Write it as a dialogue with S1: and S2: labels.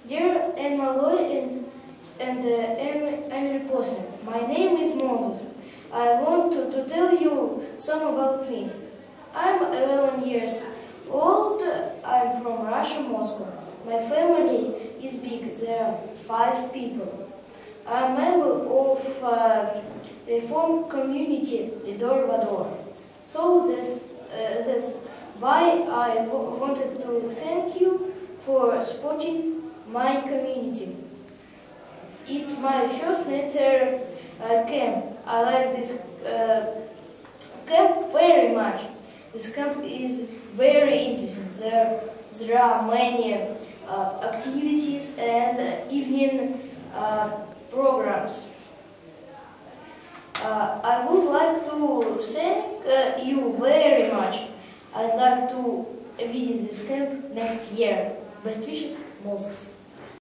S1: Dear Anne Malloy and Henry Posner, my name is Moses. I want to tell you some about me. I'm 11 years old. I'm from Russia, Moscow. My family is big. There are 5 people. I'm a member of Reform community Lidor Vador. So that's why I wanted to thank you for supporting my community. It's my first nature camp. I like this camp very much. This camp is very interesting. There are many activities and evening programs. I would like to thank you very much. I'd like to visit this camp next year. Best wishes, Moses.